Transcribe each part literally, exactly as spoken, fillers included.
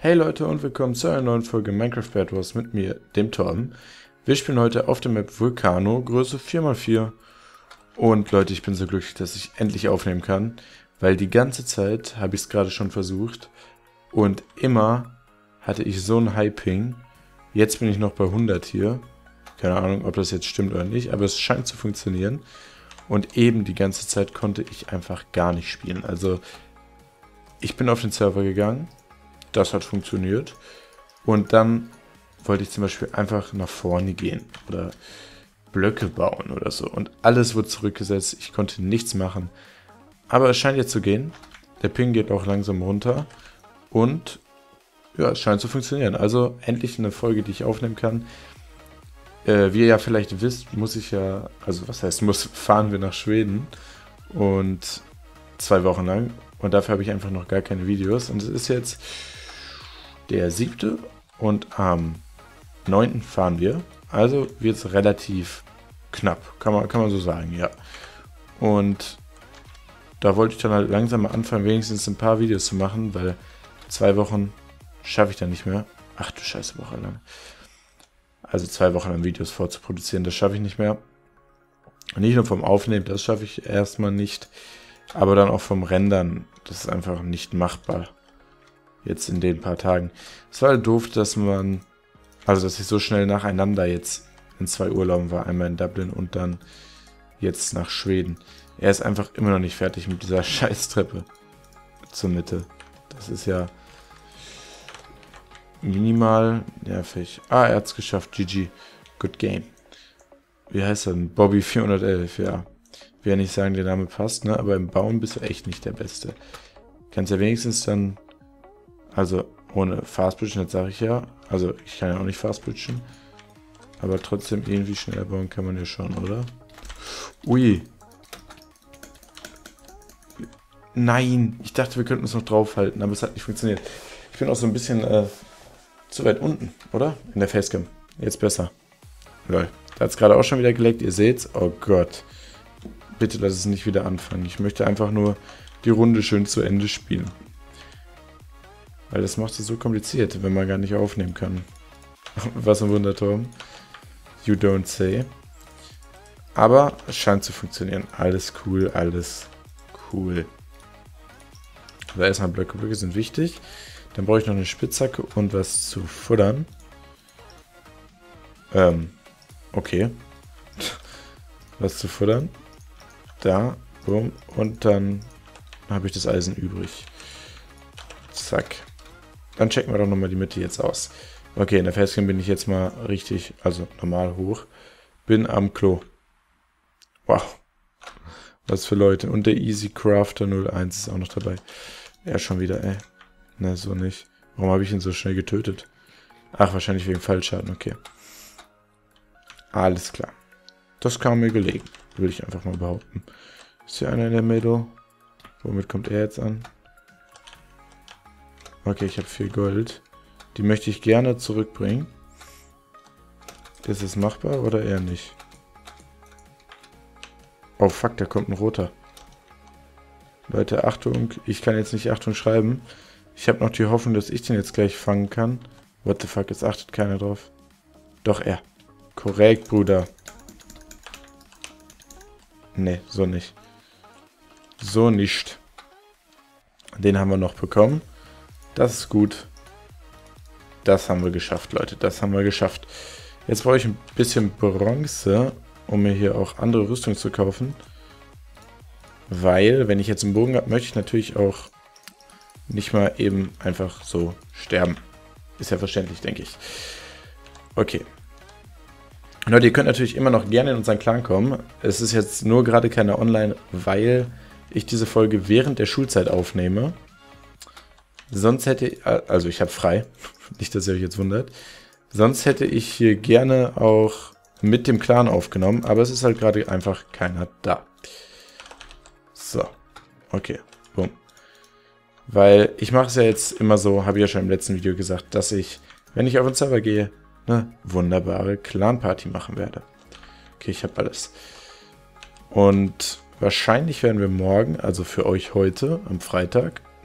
Hey Leute und willkommen zu einer neuen Folge Minecraft Bed Wars mit mir, dem Torben. Wir spielen heute auf der Map Vulcano, Größe vier mal vier. Und Leute, ich bin so glücklich, dass ich endlich aufnehmen kann, weil die ganze Zeit habe ich es gerade schon versucht und immer hatte ich so einen High-Ping. Jetzt bin ich noch bei hundert hier. Keine Ahnung, ob das jetzt stimmt oder nicht, aber es scheint zu funktionieren. Und eben die ganze Zeit konnte ich einfach gar nicht spielen. Also ich bin auf den Server gegangen. Das hat funktioniert. Und dann wollte ich zum Beispiel einfach nach vorne gehen oder Blöcke bauen oder so. Und alles wurde zurückgesetzt. Ich konnte nichts machen. Aber es scheint jetzt zu gehen. Der Ping geht auch langsam runter. Und ja, es scheint zu funktionieren. Also endlich eine Folge, die ich aufnehmen kann. Äh, wie ihr ja vielleicht wisst, muss ich ja, also was heißt muss, fahren wir nach Schweden. Und zwei Wochen lang. Und dafür habe ich einfach noch gar keine Videos. Und es ist jetzt der siebte und am neunten fahren wir. Also wird es relativ knapp, kann man, kann man so sagen, ja. Und da wollte ich dann halt langsam mal anfangen, wenigstens ein paar Videos zu machen, weil zwei Wochen schaffe ich dann nicht mehr. Ach du Scheiße, Woche lang. Also zwei Wochen lang Videos vorzuproduzieren, das schaffe ich nicht mehr. Nicht nur vom Aufnehmen, das schaffe ich erstmal nicht, aber dann auch vom Rendern, das ist einfach nicht machbar. Jetzt in den paar Tagen. Es war halt doof, dass man, also dass ich so schnell nacheinander jetzt in zwei Urlauben war. Einmal in Dublin und dann jetzt nach Schweden. Er ist einfach immer noch nicht fertig mit dieser Scheißtreppe zur Mitte. Das ist ja minimal nervig. Ah, er hat es geschafft. G G. Good game. Wie heißt er denn? Bobby vierhundertelf, ja. Ich will ja nicht sagen, der Name passt, ne? Aber im Bauen bist du echt nicht der Beste. Kannst ja wenigstens dann, also ohne Fastbridgen, das sage ich ja. Also ich kann ja auch nicht Fastbridgen. Aber trotzdem irgendwie schneller bauen kann man ja schon, oder? Ui. Nein, ich dachte, wir könnten uns noch draufhalten, aber es hat nicht funktioniert. Ich bin auch so ein bisschen äh, zu weit unten, oder? In der Facecam. Jetzt besser. Lol. Da hat es gerade auch schon wieder geleckt, ihr seht's. Oh Gott. Bitte lass es nicht wieder anfangen. Ich möchte einfach nur die Runde schön zu Ende spielen. Weil das macht es so kompliziert, wenn man gar nicht aufnehmen kann. Was ein Wunder, Tom. You don't say. Aber es scheint zu funktionieren. Alles cool, alles cool. Also erstmal Blöcke. Blöcke sind wichtig. Dann brauche ich noch eine Spitzhacke und was zu futtern. Ähm, okay. Was zu futtern. Da, boom. Und dann habe ich das Eisen übrig. Zack. Dann checken wir doch nochmal die Mitte jetzt aus. Okay, in der Facecam bin ich jetzt mal richtig, also normal hoch. Bin am Klo. Wow. Was für Leute. Und der Easy Crafter null eins ist auch noch dabei. Ja, schon wieder, ey. Ne, so nicht. Warum habe ich ihn so schnell getötet? Ach, wahrscheinlich wegen Fallschaden, okay. Alles klar. Das kam mir gelegen, würde ich einfach mal behaupten. Ist hier einer in der Mitte? Womit kommt er jetzt an? Okay, ich habe viel Gold. Die möchte ich gerne zurückbringen. Ist es machbar oder eher nicht? Oh fuck, da kommt ein roter. Leute, Achtung. Ich kann jetzt nicht Achtung schreiben. Ich habe noch die Hoffnung, dass ich den jetzt gleich fangen kann. What the fuck, jetzt achtet keiner drauf. Doch, er. Korrekt, Bruder. Ne, so nicht. So nicht. Den haben wir noch bekommen. Das ist gut. Das haben wir geschafft, Leute. Das haben wir geschafft. Jetzt brauche ich ein bisschen Bronze, um mir hier auch andere Rüstung zu kaufen. Weil, wenn ich jetzt einen Bogen habe, möchte ich natürlich auch nicht mal eben einfach so sterben. Ist ja verständlich, denke ich. Okay. Leute, ihr könnt natürlich immer noch gerne in unseren Clan kommen. Es ist jetzt nur gerade keine Online, weil ich diese Folge während der Schulzeit aufnehme. Sonst hätte ich, also ich habe frei, nicht, dass ihr euch jetzt wundert. Sonst hätte ich hier gerne auch mit dem Clan aufgenommen, aber es ist halt gerade einfach keiner da. So, okay, boom. Weil ich mache es ja jetzt immer so, habe ich ja schon im letzten Video gesagt, dass ich, wenn ich auf den Server gehe, eine wunderbare Clan-Party machen werde. Okay, ich habe alles. Und wahrscheinlich werden wir morgen, also für euch heute, am Freitag, nee,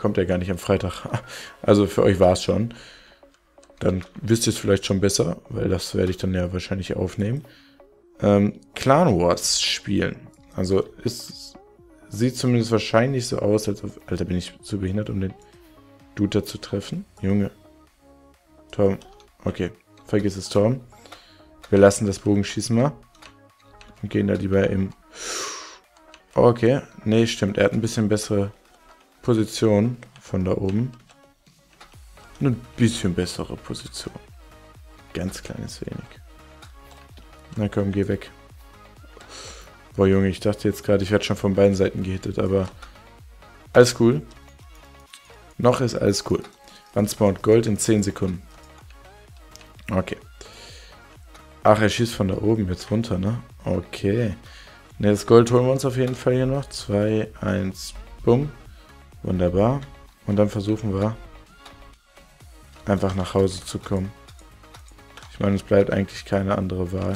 kommt ja gar nicht am Freitag. Also für euch war es schon. Dann wisst ihr es vielleicht schon besser, weil das werde ich dann ja wahrscheinlich aufnehmen. Ähm, Clan Wars spielen. Also es sieht zumindest wahrscheinlich so aus, als ob... Alter, bin ich zu behindert, um den Dude da zu treffen? Junge. Tom. Okay, vergiss es, Tom. Wir lassen das Bogenschießen mal. Und gehen da lieber im... Okay, nee, stimmt. Er hat ein bisschen bessere Position von da oben. Ein bisschen bessere Position. Ganz kleines wenig. Na komm, geh weg. Boah, Junge, ich dachte jetzt gerade, ich werde schon von beiden Seiten gehittet, aber alles cool. Noch ist alles cool. Wann spawnt Gold? In zehn Sekunden. Okay. Ach, er schießt von da oben jetzt runter, ne? Okay. Ne, das Gold holen wir uns auf jeden Fall hier noch. zwei, eins, bumm. Wunderbar. Und dann versuchen wir einfach nach Hause zu kommen. Ich meine, es bleibt eigentlich keine andere Wahl.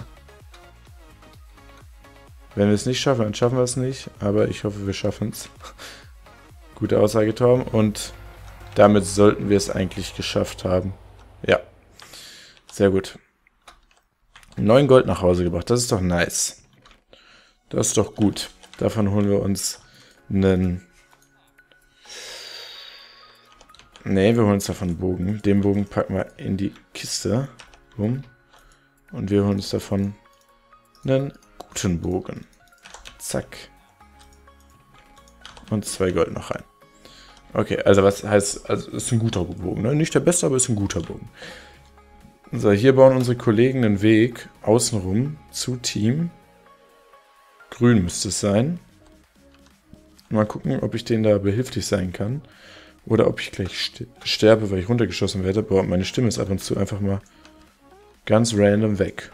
Wenn wir es nicht schaffen, dann schaffen wir es nicht. Aber ich hoffe, wir schaffen es. Gute Aussage, Tom. Und damit sollten wir es eigentlich geschafft haben. Ja. Sehr gut. neun Gold nach Hause gebracht. Das ist doch nice. Das ist doch gut. Davon holen wir uns einen... Ne, wir holen uns davon einen Bogen. Den Bogen packen wir in die Kiste. Bumm. Und wir holen uns davon einen guten Bogen. Zack. Und zwei Gold noch rein. Okay, also was heißt, also ist ein guter Bogen, ne? Nicht der beste, aber ist ein guter Bogen. So, hier bauen unsere Kollegen einen Weg außenrum zu Team. Grün müsste es sein. Mal gucken, ob ich denen da behilflich sein kann. Oder ob ich gleich sterbe, weil ich runtergeschossen werde. Boah, meine Stimme ist ab und zu einfach mal ganz random weg.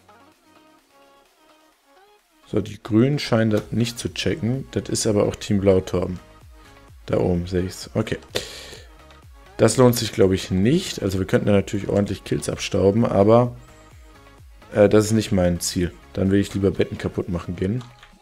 So, die Grünen scheinen das nicht zu checken. Das ist aber auch Team Blau, Torben. Da oben sehe ich es. Okay. Das lohnt sich, glaube ich, nicht. Also wir könnten ja natürlich ordentlich Kills abstauben, aber äh, das ist nicht mein Ziel. Dann will ich lieber Betten kaputt machen gehen.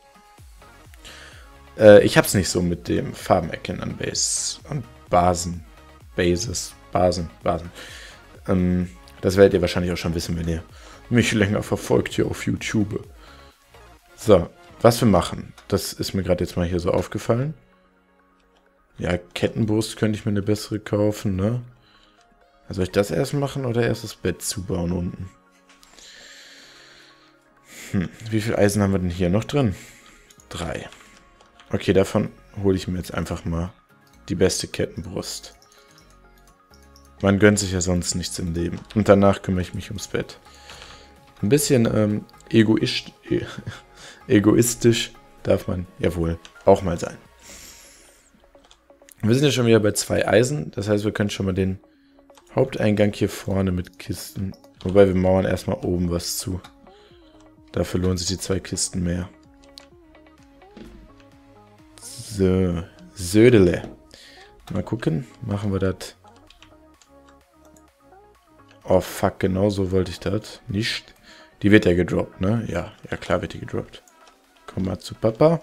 Äh, ich habe es nicht so mit dem Farbenerkennen an Base und Basen. Bases. Basen. Basen. Ähm, das werdet ihr wahrscheinlich auch schon wissen, wenn ihr mich länger verfolgt hier auf YouTube. So, was wir machen, das ist mir gerade jetzt mal hier so aufgefallen. Ja, Kettenbrust könnte ich mir eine bessere kaufen, ne? Also soll ich das erst machen oder erst das Bett zubauen unten? Hm, wie viel Eisen haben wir denn hier noch drin? Drei. Okay, davon hole ich mir jetzt einfach mal die beste Kettenbrust. Man gönnt sich ja sonst nichts im Leben. Und danach kümmere ich mich ums Bett. Ein bisschen ähm, egoistisch, e egoistisch darf man ja wohl auch mal sein. Wir sind ja schon wieder bei zwei Eisen. Das heißt, wir können schon mal den Haupteingang hier vorne mit Kisten. Wobei wir mauern erstmal oben was zu. Dafür lohnen sich die zwei Kisten mehr. So. Södele. Mal gucken. Machen wir das. Oh fuck, genau so wollte ich das. Nicht. Die wird ja gedroppt, ne? Ja, ja klar wird die gedroppt. Komm mal zu Papa.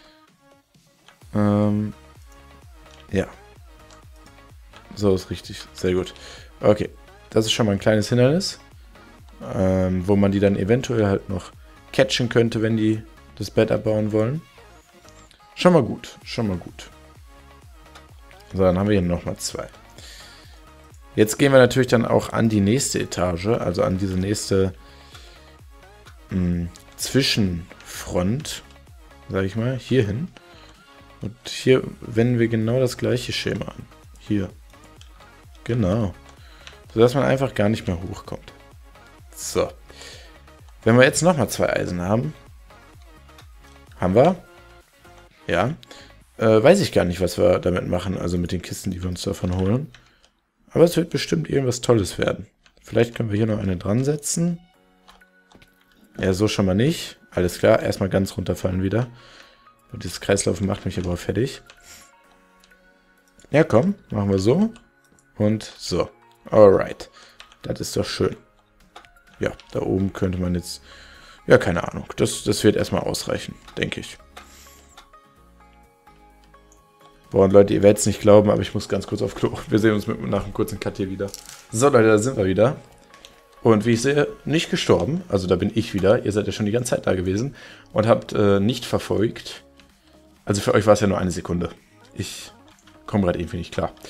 Ähm. Ja. So ist richtig. Sehr gut. Okay. Das ist schon mal ein kleines Hindernis. Ähm, wo man die dann eventuell halt noch catchen könnte, wenn die das Bett abbauen wollen. Schon mal gut. Schon mal gut. So, dann haben wir hier nochmal zwei. Jetzt gehen wir natürlich dann auch an die nächste Etage. Also an diese nächste mh, Zwischenfront. Sag ich mal. Hier hin. Und hier wenden wir genau das gleiche Schema an. Hier. Genau. Sodass man einfach gar nicht mehr hochkommt. So. Wenn wir jetzt nochmal zwei Eisen haben. Haben wir. Ja. Äh, weiß ich gar nicht, was wir damit machen. Also mit den Kisten, die wir uns davon holen. Aber es wird bestimmt irgendwas Tolles werden. Vielleicht können wir hier noch eine dran setzen. Ja, so schon mal nicht. Alles klar. Erstmal ganz runterfallen wieder. Und dieses Kreislaufen macht mich aber fertig. Ja, komm. Machen wir so. Und so. Alright. Das ist doch schön. Ja, da oben könnte man jetzt... Ja, keine Ahnung. Das, das wird erstmal ausreichen, denke ich. Boah, und Leute, ihr werdet es nicht glauben, aber ich muss ganz kurz auf Klo. Wir sehen uns mit, nach einem kurzen Cut hier wieder. So, Leute, da sind wir wieder. Und wie ich sehe, nicht gestorben. Also da bin ich wieder. Ihr seid ja schon die ganze Zeit da gewesen. Und habt äh, nicht verfolgt. Also für euch war es ja nur eine Sekunde. Ich komme gerade irgendwie nicht klar.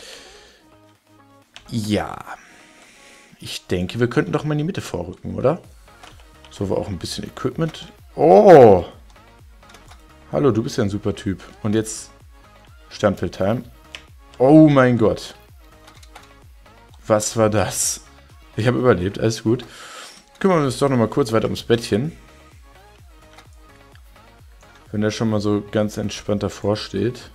Ja. Ich denke, wir könnten doch mal in die Mitte vorrücken, oder? So war auch ein bisschen Equipment. Oh! Hallo, du bist ja ein super Typ. Und jetzt Sternfeld-Time. Oh mein Gott. Was war das? Ich habe überlebt, alles gut. Kümmern wir uns doch nochmal kurz weiter ums Bettchen. Wenn der schon mal so ganz entspannt davor steht.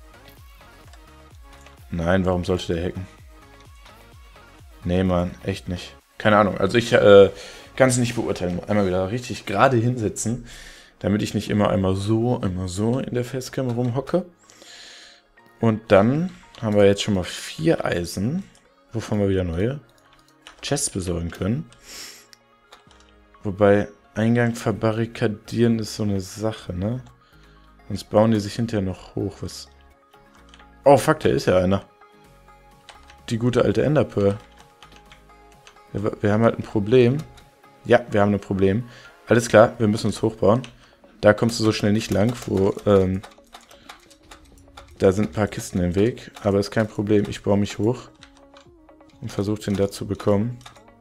Nein, warum sollte der hacken? Nee, Mann, echt nicht. Keine Ahnung, also ich äh, kann es nicht beurteilen. Einmal wieder richtig gerade hinsetzen, damit ich nicht immer einmal so, einmal so in der Facecam rumhocke. Und dann haben wir jetzt schon mal vier Eisen, wovon wir wieder neue Chests besorgen können. Wobei Eingang verbarrikadieren ist so eine Sache, ne? Sonst bauen die sich hinterher noch hoch. Was? Oh, fuck, da ist ja einer. Die gute alte Enderpearl. Wir, wir haben halt ein Problem. Ja, wir haben ein Problem. Alles klar, wir müssen uns hochbauen. Da kommst du so schnell nicht lang, wo, ähm, da sind ein paar Kisten im Weg. Aber ist kein Problem, ich baue mich hoch. Und versuche den da zu bekommen.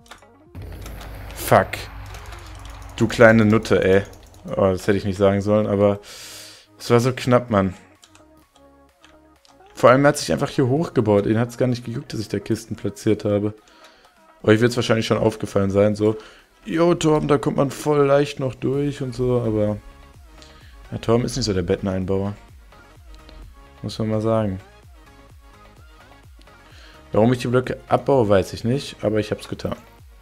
Fuck. Du kleine Nutte, ey. Oh, das hätte ich nicht sagen sollen, aber es war so knapp, Mann. Vor allem, er hat sich einfach hier hochgebaut. Ihn hat es gar nicht gejuckt, dass ich da Kisten platziert habe. Euch wird es wahrscheinlich schon aufgefallen sein, so, jo, Torben, da kommt man voll leicht noch durch und so, aber ja, Torben ist nicht so der Betteneinbauer. Muss man mal sagen. Warum ich die Blöcke abbaue, weiß ich nicht, aber ich habe es getan.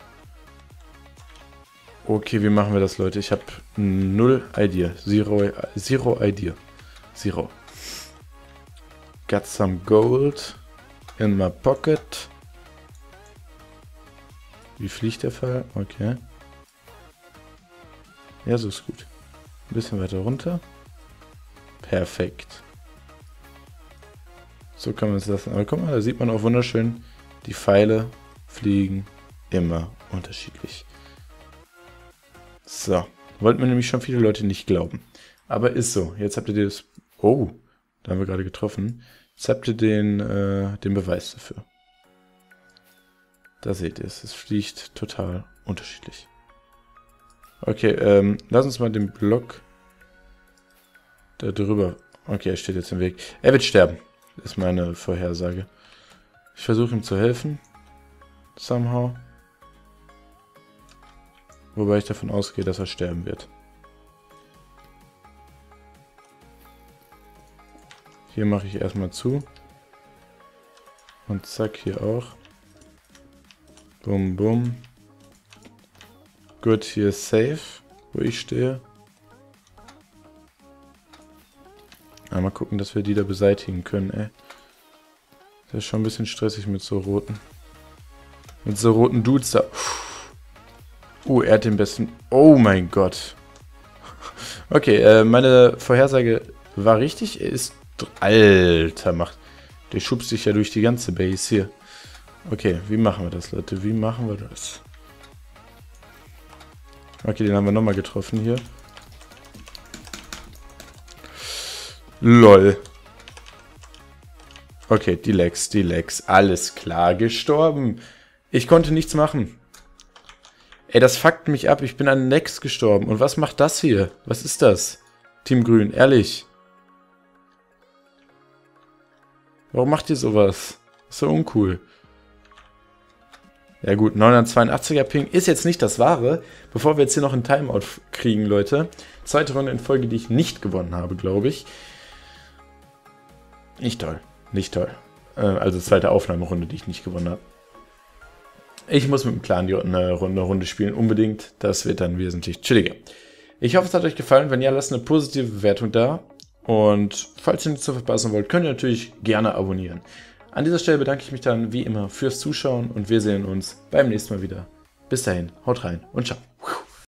Okay, wie machen wir das, Leute? Ich habe null Idea. Zero, zero Idea. Zero. Got some gold in my pocket. Wie fliegt der Fall? Okay. Ja, so ist gut. Ein bisschen weiter runter. Perfekt. So kann man es lassen. Aber guck mal, da sieht man auch wunderschön, die Pfeile fliegen immer unterschiedlich. So. Wollten mir nämlich schon viele Leute nicht glauben. Aber ist so. Jetzt habt ihr das... Oh, da haben wir gerade getroffen. Jetzt habt ihr den, äh, den Beweis dafür. Da seht ihr es. Es fliegt total unterschiedlich. Okay, ähm, lass uns mal den Block da drüber... Okay, er steht jetzt im Weg. Er wird sterben. Ist meine Vorhersage. Ich versuche ihm zu helfen. Somehow. Wobei ich davon ausgehe, dass er sterben wird. Hier mache ich erstmal zu. Und zack, hier auch. Bum, bum. Gut, hier ist safe, wo ich stehe. Ja, mal gucken, dass wir die da beseitigen können, ey. Das ist schon ein bisschen stressig mit so roten. Mit so roten Dudes da. Oh, er hat den besten... Oh mein Gott. Okay, äh, meine Vorhersage war richtig. Er ist... Alter, macht... Der schubst sich ja durch die ganze Base hier. Okay, wie machen wir das, Leute? Wie machen wir das? Okay, den haben wir nochmal getroffen hier. LOL. Okay, die Lex, die Lex. Alles klar, gestorben. Ich konnte nichts machen. Ey, das fuckt mich ab. Ich bin an Lex gestorben. Und was macht das hier? Was ist das? Team Grün, ehrlich. Warum macht ihr sowas? Ist so uncool. Ja gut, neunhundertzweiundachtziger Ping ist jetzt nicht das Wahre. Bevor wir jetzt hier noch einen Timeout kriegen, Leute. Zweite Runde in Folge, die ich nicht gewonnen habe, glaube ich. Nicht toll. Nicht toll. Äh, also zweite Aufnahmerunde, die ich nicht gewonnen habe. Ich muss mit dem Clan die eine Runde, Runde spielen, unbedingt. Das wird dann wesentlich chilliger. Ich hoffe, es hat euch gefallen. Wenn ja, lasst eine positive Bewertung da. Und falls ihr nichts zu verpassen wollt, könnt ihr natürlich gerne abonnieren. An dieser Stelle bedanke ich mich dann wie immer fürs Zuschauen und wir sehen uns beim nächsten Mal wieder. Bis dahin, haut rein und ciao.